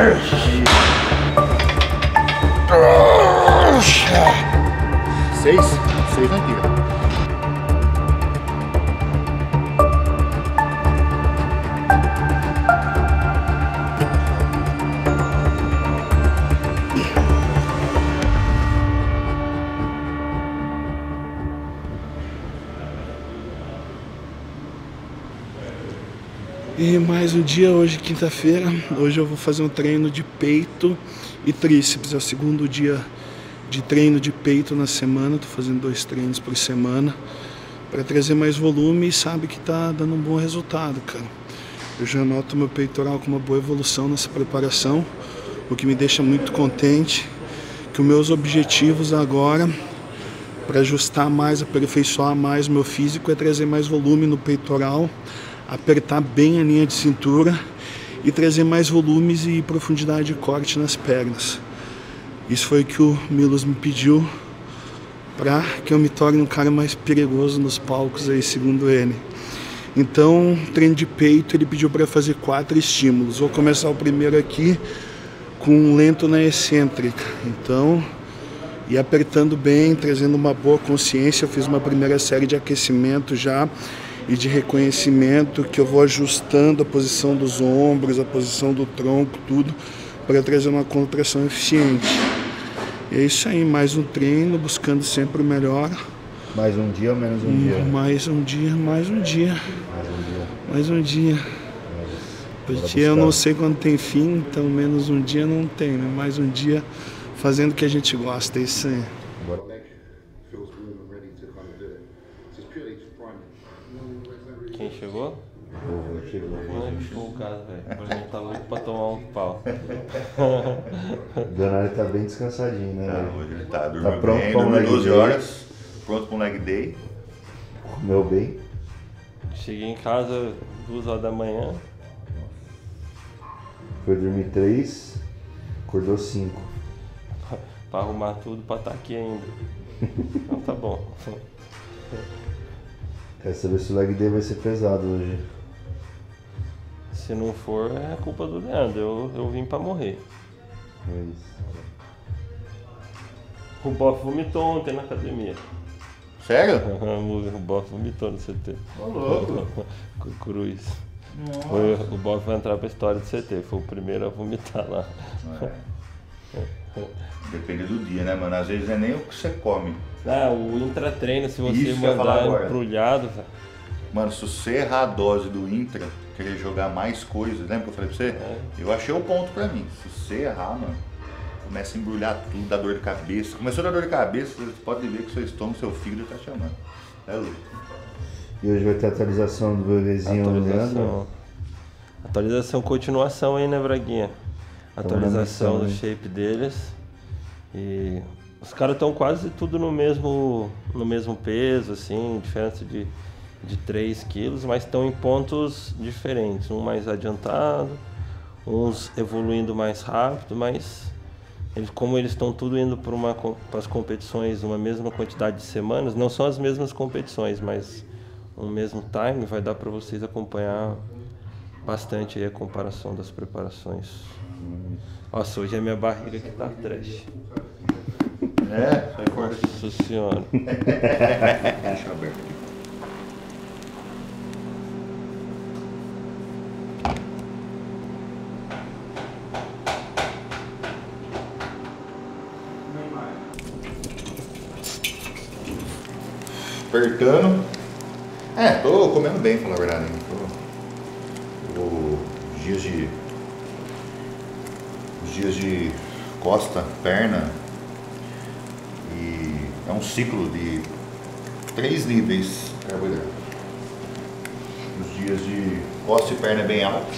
Seis aqui. E mais um dia, hoje quinta-feira. Hoje eu vou fazer um treino de peito e tríceps. É o segundo dia de treino de peito na semana. Tô fazendo 2 treinos por semana para trazer mais volume e sabe que tá dando um bom resultado, cara. Eu já noto meu peitoral com uma boa evolução nessa preparação, o que me deixa muito contente, que os meus objetivos agora para ajustar mais, aperfeiçoar mais o meu físico é trazer mais volume no peitoral, apertar bem a linha de cintura e trazer mais volumes e profundidade de corte nas pernas. Isso foi o que o Milos me pediu para que eu me torne um cara mais perigoso nos palcos aí, segundo ele. Então, treino de peito, ele pediu para fazer 4 estímulos. Vou começar o primeiro aqui com um lento na excêntrica. Então, e apertando bem, trazendo uma boa consciência. Eu fiz uma primeira série de aquecimento já e de reconhecimento, que eu vou ajustando a posição dos ombros, a posição do tronco, tudo, para trazer uma contração eficiente. E é isso aí, mais um treino, buscando sempre o melhor. Mais um dia ou menos um dia? Mais um dia, mais um dia. Mais um dia. Porque eu não sei quando tem fim, então menos um dia não tem, né? Mais um dia fazendo o que a gente gosta, é isso aí. Quem chegou? Chegou. Não chegou o cara, velho. Hoje não tá louco pra tomar um pau. O Leonardo tá bem descansadinho, né? Tá, hoje ele tá dormindo pronto bem, pra um dormiu leg 12 day. horas, pronto pra um leg day. Comeu bem. Cheguei em casa 2 horas da manhã. Foi dormir 3, acordou 5. Pra arrumar tudo pra estar aqui ainda. Então tá bom. Quero saber se o leg day vai ser pesado hoje. Se não for, é culpa do Leandro. Eu vim pra morrer. É isso. O Boff vomitou ontem na academia. Sério? O Boff vomitou no CT. Ô, louco. Com o Cruz. O Boff vai entrar pra história do CT. Foi o primeiro a vomitar lá. Depende do dia, né, mano? Às vezes não é nem o que você come. Ah, o intratreino, se você Isso que eu ia falar mandar agora. embrulhado, velho. Mano, se você errar a dose do intra, querer jogar mais coisas, lembra que eu falei pra você? Eu achei o ponto pra mim. Se você errar, mano, começa a embrulhar tudo, dá dor de cabeça. Começou a dar dor de cabeça, você pode ver que seu estômago, seu fígado tá chamando. É louco. E hoje vai ter atualização do bebezinho Leandro. Atualização, continuação aí, né, Braguinha? Atualização do shape deles. E os caras estão quase tudo no mesmo peso, assim, diferença de 3 quilos, mas estão em pontos diferentes. Um mais adiantado, uns evoluindo mais rápido, mas como eles estão tudo indo para as competições uma mesma quantidade de semanas, não são as mesmas competições, mas no mesmo time, vai dar para vocês acompanhar bastante aí a comparação das preparações. Nossa, hoje a minha barriga que tá trash. Sai fora. Nossa senhora. Deixa eu aberto aqui. Apertando. Tô comendo bem, pra falar a verdade. Os dias de costa, perna, e é um ciclo de 3 níveis de carboidrato. Os dias de costa e perna é bem alto.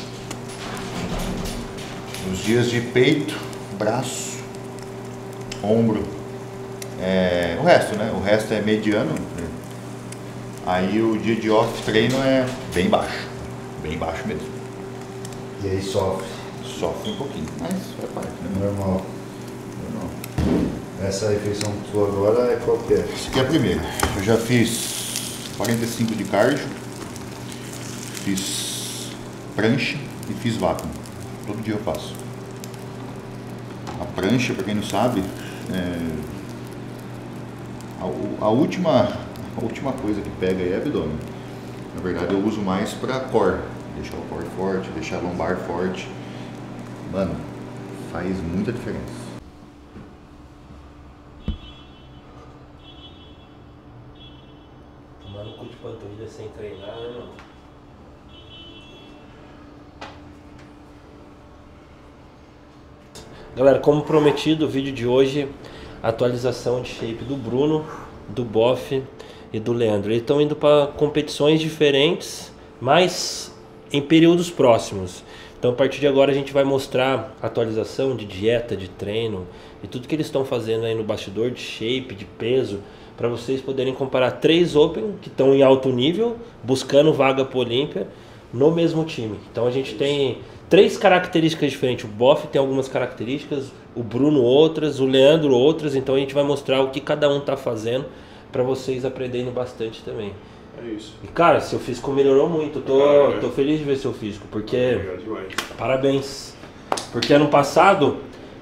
Os dias de peito, braço, ombro, o resto, né? O resto é mediano. Aí o dia de off treino é bem baixo mesmo. E aí sofre. Sofre um pouquinho, mas é parte, né? Normal. Essa refeição sua agora é qual que é? Essa aqui é a primeira. Eu já fiz 45 de cardio, fiz prancha e fiz vácuo. Todo dia eu faço. prancha, para quem não sabe, a última coisa que pega aí é abdômen. Na verdade eu uso mais para core, deixar o core forte, deixar a lombar forte. Mano, faz muita diferença. Tomando cu de panturrilha sem treinar, né, mano? Galera, como prometido, o vídeo de hoje, atualização de shape do Bruno, do Boff e do Leandro. Eles estão indo para competições diferentes, mas em períodos próximos. Então a partir de agora a gente vai mostrar atualização de dieta, de treino e tudo que eles estão fazendo aí no bastidor de shape, de peso, para vocês poderem comparar 3 Open que estão em alto nível, buscando vaga para Olímpia, no mesmo time. Então a gente tem 3 características diferentes. O Boff tem algumas características, o Bruno outras, o Leandro outras. Então a gente vai mostrar o que cada um tá fazendo para vocês aprenderem bastante também. É isso. E cara, seu físico melhorou muito. Tô feliz de ver seu físico, porque parabéns. Porque ano passado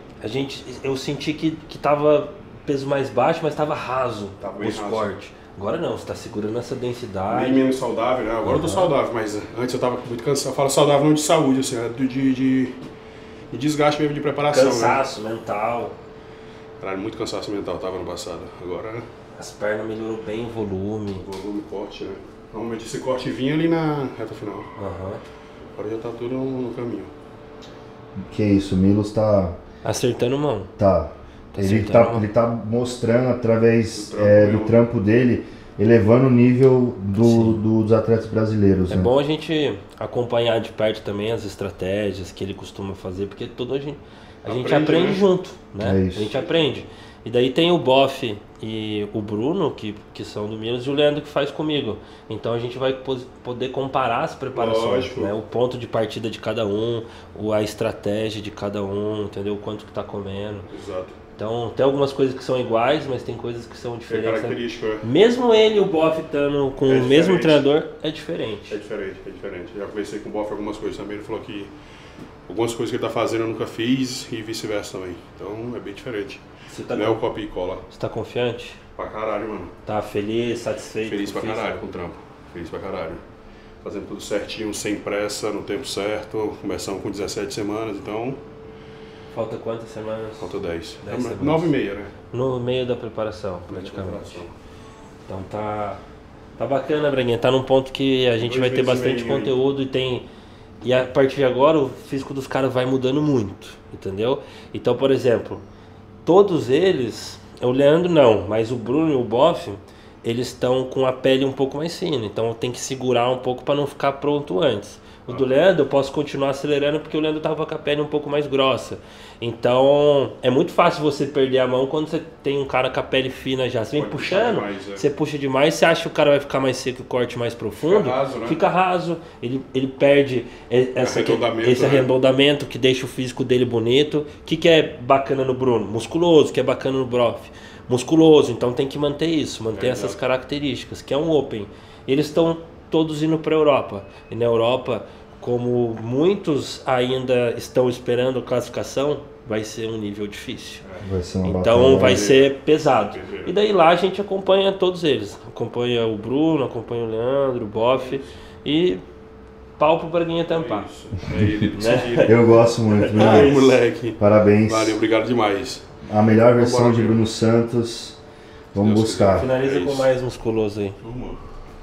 eu senti que tava peso mais baixo, mas tava raso os cortes. Agora não, você tá segurando essa densidade. Bem menos saudável, né? Agora eu tô saudável, mas antes eu tava muito cansado. Eu falo saudável não de saúde, assim, de desgaste mesmo de preparação. Cansaço mental. Caralho, muito cansaço mental tava no passado. Agora as pernas melhorou bem o volume. Corte, né? Normalmente esse corte vinha ali na reta final. Agora já tá tudo no caminho. Que isso, o Milos tá... Acertando mão. Tá. Ele tá mostrando através do trampo dele, elevando o nível dos atletas brasileiros. É bom a gente acompanhar de perto também as estratégias que ele costuma fazer, porque a gente aprende né? Junto, né? A gente aprende. E daí tem o Boff e o Bruno, que são do Milos, e o Leandro que faz comigo. Então a gente vai poder comparar as preparações, né? O ponto de partida de cada um, a estratégia de cada um, entendeu? O quanto que tá comendo. Exato. Então tem algumas coisas que são iguais, mas tem coisas que são diferentes. É característico, né? Mesmo ele e o Boff estando com o mesmo treinador, é diferente. É diferente. Já conversei com o Boff algumas coisas também, ele falou que algumas coisas que ele tá fazendo eu nunca fiz e vice-versa também. Então é bem diferente. Não é o copia e cola. Você tá confiante? Pra caralho, mano. Tá feliz, satisfeito? Feliz pra caralho com o trampo. Feliz pra caralho. Fazendo tudo certinho, sem pressa, no tempo certo. Começamos com 17 semanas, então... Falta quantas semanas? Falta 10. 9 e meia, né? No meio da preparação, praticamente. Então tá bacana, Braguinha. Tá num ponto que a gente vai ter bastante conteúdo e a partir de agora o físico dos caras vai mudando muito, entendeu? Então, por exemplo, todos eles, o Leandro não, mas o Bruno e o Boff, eles estão com a pele um pouco mais fina, então tem que segurar um pouco para não ficar pronto antes. O do Leandro eu posso continuar acelerando porque o Leandro estava com a pele um pouco mais grossa. Então é muito fácil você perder a mão quando você tem um cara com a pele fina já. Você vem puxando, você puxa demais, você acha que o cara vai ficar mais seco e o corte mais profundo. Fica raso, né? Fica raso, ele perde esse arredondamento que deixa o físico dele bonito. O que é bacana no Bruno? Musculoso. O que é bacana no Boff? Musculoso. Então tem que manter isso, manter essas características, que é um Open. Eles estão todos indo para a Europa. E na Europa, como muitos ainda estão esperando classificação, vai ser um nível difícil. Então vai ser pesado. E daí lá a gente acompanha todos eles. Acompanha o Bruno, acompanha o Leandro, o Boff e pau pro Braguinha tampar. Né? Eu gosto muito, Ai, moleque. Parabéns. Valeu, obrigado demais. A melhor versão de Bruno Santos. Vamos buscar. Finaliza com mais musculoso aí. Vamos.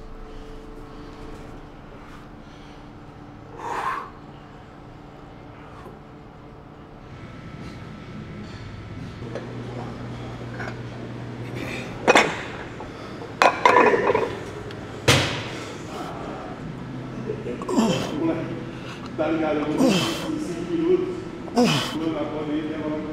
Tá ligado? Eu vou 5 minutos. Quando a bola aí leva uma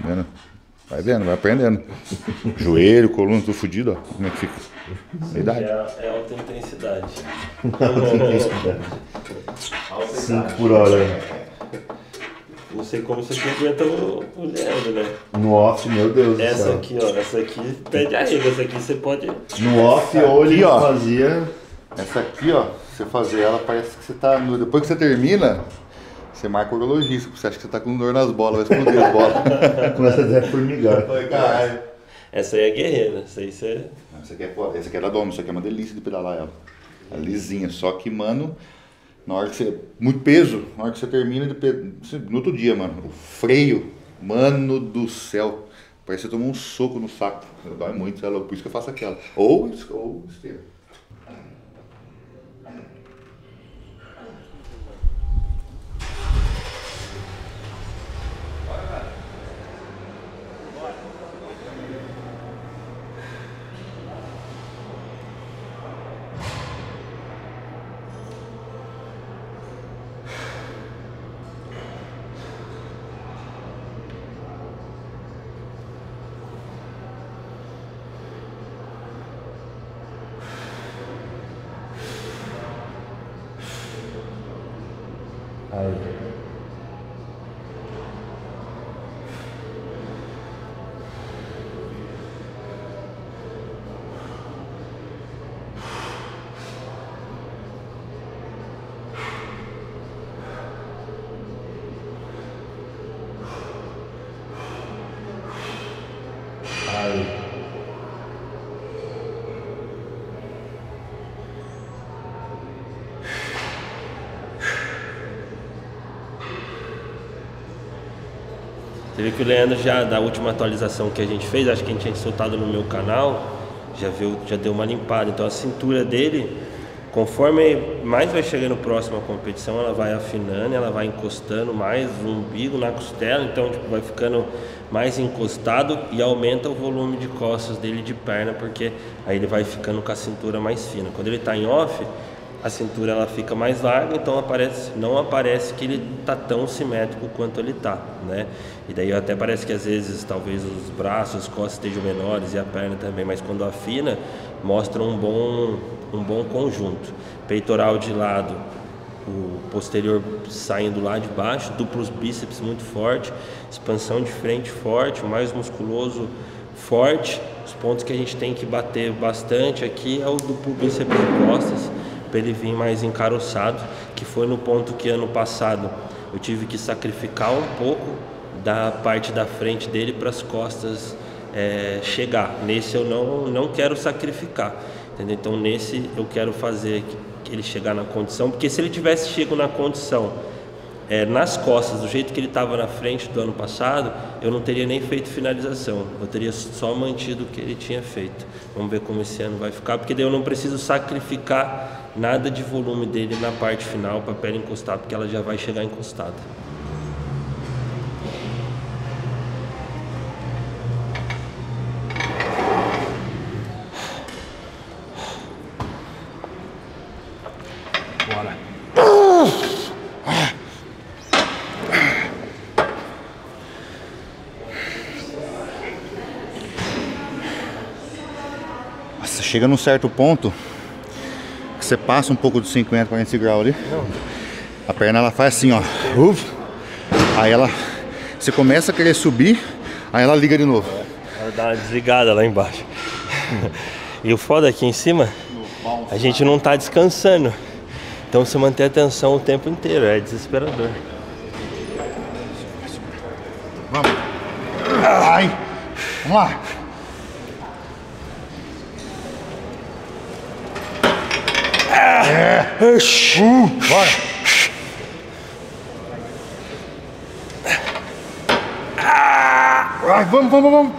vendo? Vai vendo, vai aprendendo. Joelho, coluna, tudo fodido, ó. Como é que fica? A idade. É alta intensidade. Alta intensidade. 5 por hora. Não sei como você aguenta o Leandro, né? No off, meu Deus do céu. Essa aqui, ó. Essa aqui pede arrego. Essa aqui você pode... No off, hoje Aqui, ó. fazia... Essa aqui, ó, você fazer ela, parece que você tá... Depois que você termina, você marca o urologista, porque você acha que você tá com dor nas bolas, vai explodir as bolas. Começa até a formigar. Caralho. Essa aí é guerreira. Essa aí você... Essa aqui é foda. Essa aqui é da Dom, isso aqui é uma delícia de pedalar ela. É lisinha, só que, mano, na hora que você... Muito peso, na hora que você termina, no outro dia, mano, o freio, mano do céu, parece que você tomou um soco no saco. Dói muito, é louco, por isso que eu faço aquela. Ou esteira. Aí. Você vê que o Leandro já, da última atualização que a gente fez, acho que a gente tinha soltado no meu canal, já deu uma limpada. Então a cintura dele, conforme mais vai chegando próximo à competição, ela vai afinando, ela vai encostando mais o umbigo na costela, então tipo, vai ficando mais encostado e aumenta o volume de costas dele de perna, porque aí ele vai ficando com a cintura mais fina. Quando ele está em off, a cintura ela fica mais larga, então não aparece que ele tá tão simétrico quanto ele tá, né? E daí até parece que às vezes talvez os braços, as costas estejam menores e a perna também, mas quando afina, mostra um bom conjunto. Peitoral de lado, o posterior saindo lá de baixo, duplos bíceps muito forte, expansão de frente forte, o mais musculoso forte. Os pontos que a gente tem que bater bastante aqui é o duplo bíceps de costas, para ele vir mais encaroçado, que foi no ponto que ano passado eu tive que sacrificar um pouco da parte da frente dele para as costas chegar. Nesse eu não quero sacrificar, entendeu? Então nesse eu quero fazer que ele chegar na condição, porque se ele tivesse chego na condição nas costas, do jeito que ele estava na frente do ano passado, eu não teria nem feito finalização, eu teria só mantido o que ele tinha feito. Vamos ver como esse ano vai ficar, porque daí eu não preciso sacrificar nada de volume dele na parte final para a pele encostar, porque ela já vai chegar encostada. Bora. Nossa, chega num certo ponto que você passa um pouco dos 50, 40 graus ali. A perna ela faz assim, ó. Aí você começa a querer subir, aí ela liga de novo. Ela dá uma desligada lá embaixo. E o foda aqui em cima, a gente não tá descansando. Então você manter a atenção o tempo inteiro, é desesperador. Vamos. Ai. Vamos lá. Bora. Ai, vamos.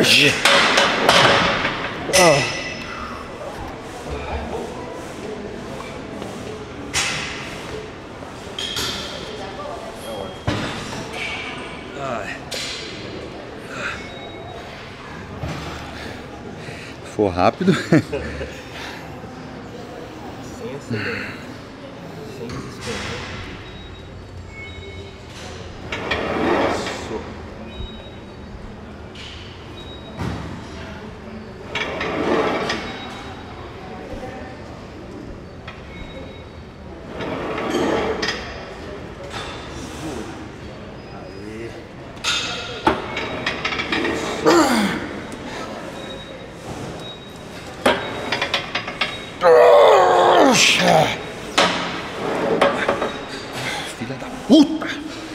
For rápido. Sem acelerar. Sem desesperar. Filha da puta!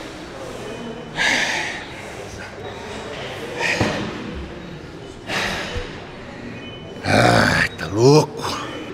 Ai, tá louco!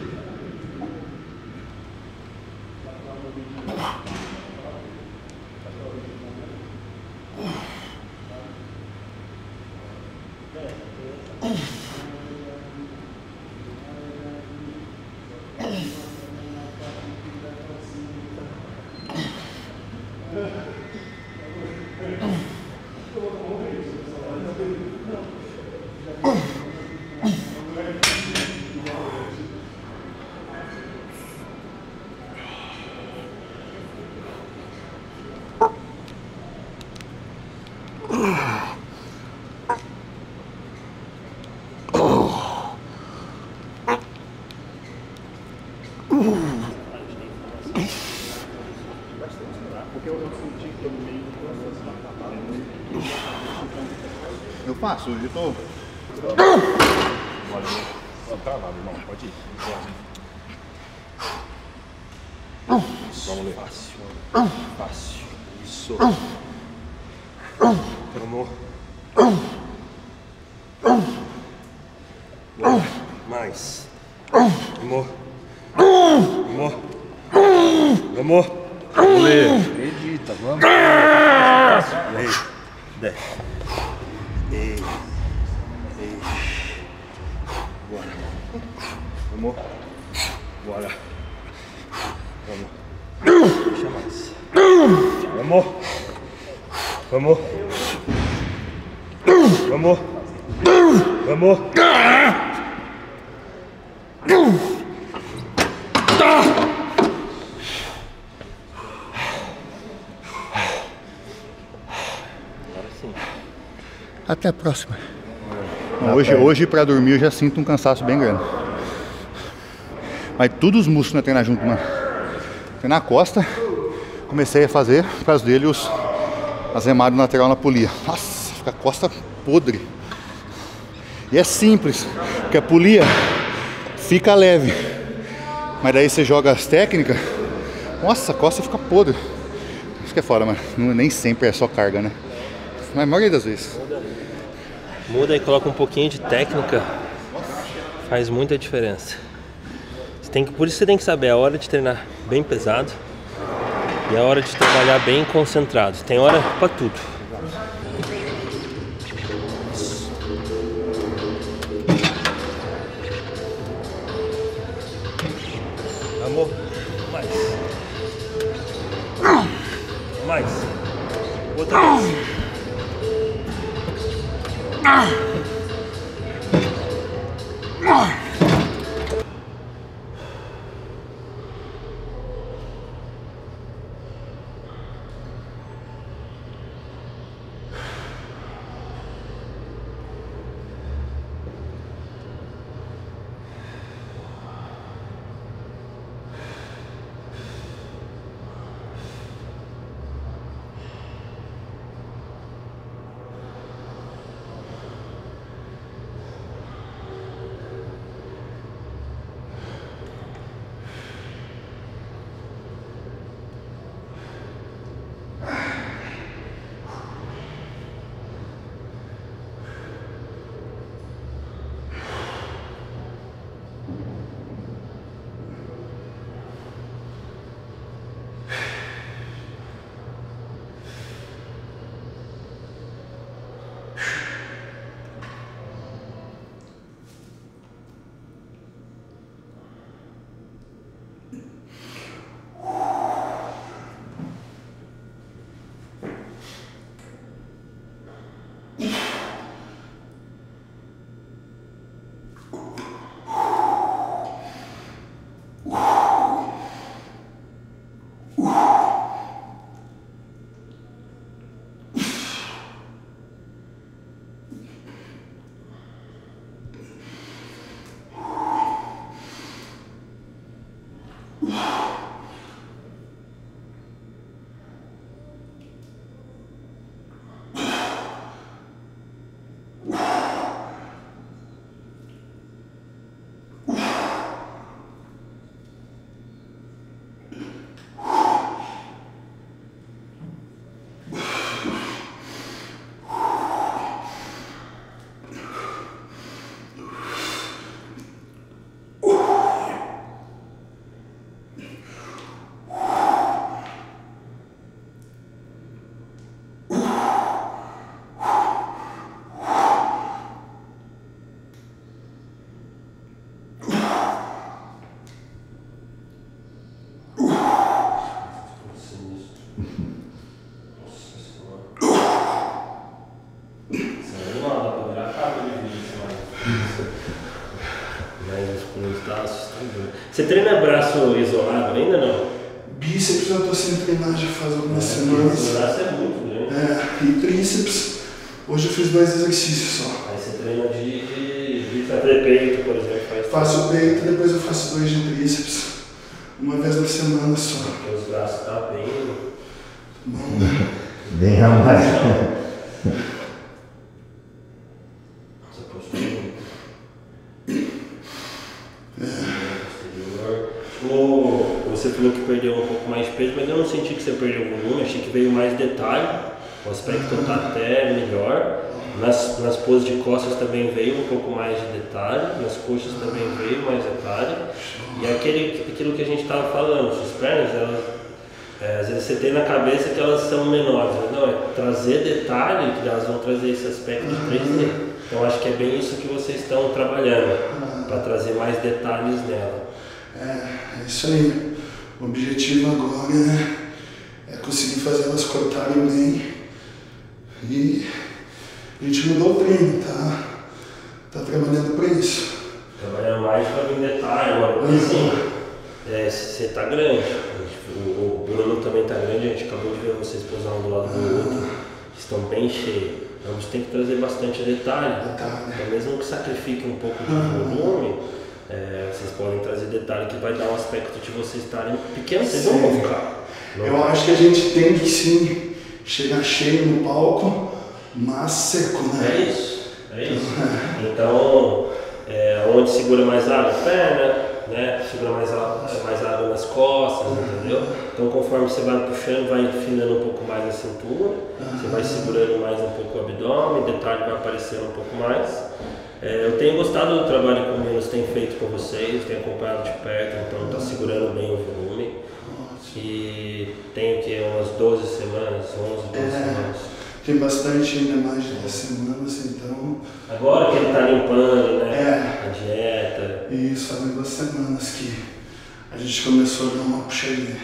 Eu faço, hoje eu tô... Travado, irmão. Pode ir. Vamos ler. Fácil. Fácil. Isso. Vamos. Mais. Vamos. Vamos. Vamos. Vamos ler. Acredita, vamos. Ei. Desce. Ei. Ei. Bora. Vamos. Bora. Vamos. Deixa mais. Vamos. Vamos. Vamos. Vamos. Até a próxima. Hoje para dormir eu já sinto um cansaço bem grande. Mas todos os músculos treinar junto, mano. Treinar a costa, comecei a fazer por causa dele as remadas lateral na polia. Nossa, fica a costa podre. E é simples, porque a polia fica leve. Mas daí você joga as técnicas, nossa, a costa fica podre. Isso que é foda, mas nem sempre é só carga, né? Mas a maioria das vezes. Muda e coloca um pouquinho de técnica, faz muita diferença. Por isso você tem que saber a hora de treinar bem pesado e a hora de trabalhar bem concentrado. Tem hora pra tudo. Amor, mais. Mais. Outra vez. Você treina braço isolado ainda não? Bíceps eu tô sem treinar já faz algumas semanas. O braço é muito grande. E tríceps, hoje eu fiz 2 exercícios só. Aí você treina de fazer peito, por exemplo. Faço peito, depois eu faço 2 de tríceps. Uma vez na semana só. Porque os braços tá bem... Bom, né? Bem a mais. Essa postura. Você falou que perdeu um pouco mais de peso, mas eu não senti que você perdeu volume, achei que veio mais detalhe. O aspecto tá até melhor. Nas poses de costas também veio um pouco mais de detalhe, nas coxas também veio mais detalhe. E aquilo que a gente estava falando, suas pernas, elas, às vezes você tem na cabeça que elas são menores, mas não, é trazer detalhe que elas vão trazer esse aspecto de 3D. Então acho que é bem isso que vocês estão trabalhando, para trazer mais detalhes nela. É isso aí. O objetivo agora é conseguir fazer elas cortarem bem. E a gente mudou o treino, tá trabalhando para isso. Trabalhando mais para vir detalhe agora, porque assim, você tá grande, o Bruno também tá grande, a gente acabou de ver vocês posando um do lado do outro, estão bem cheios. Então a gente tem que trazer bastante detalhe. Então, mesmo que sacrifique um pouco de volume, vocês podem trazer detalhe que vai dar um aspecto de vocês estarem pequenos, vocês não vão ficar. Eu acho que a gente tem que sim chegar cheio no palco, mas seco, né? É isso. Então, onde segura mais água? Perna, né? Segura mais água nas costas, entendeu? Então, conforme você vai puxando, vai afinando um pouco mais a cintura, você vai segurando mais um pouco o abdômen, detalhe vai aparecendo um pouco mais. Eu tenho gostado do trabalho que o Milos tem feito com vocês, tenho acompanhado de perto, então está segurando bem o volume. E tem que umas 12 semanas, 11, 12 semanas. Tem bastante ainda mais de 10 semanas, então... Agora que ele está limpando, né? A dieta. Isso, faz 2 semanas que a gente começou a dar uma puxadinha.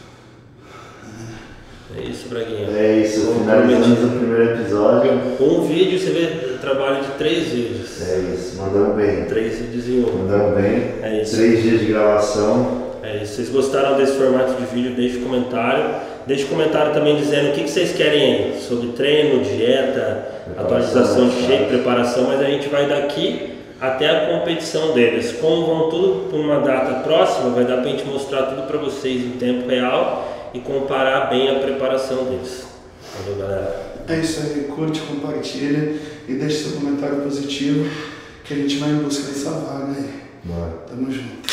É isso, Braguinha. É isso, finalizamos o primeiro episódio. Um vídeo, você vê trabalho de 3 vídeos. É isso, mandamos bem. 3 vídeos em um. Mandamos bem. É isso. 3 dias de gravação. É isso. Vocês gostaram desse formato de vídeo? Deixe um comentário. Deixe um comentário também dizendo o que vocês querem aí, sobre treino, dieta, atualização de shape, preparação, mas a gente vai daqui até a competição deles. Como vão tudo por uma data próxima, vai dar pra gente mostrar tudo para vocês em tempo real e comparar bem a preparação deles. Valeu, galera. É isso aí, curte, compartilha e deixe seu comentário positivo que a gente vai em busca dessa vaga aí. Bora. Tamo junto.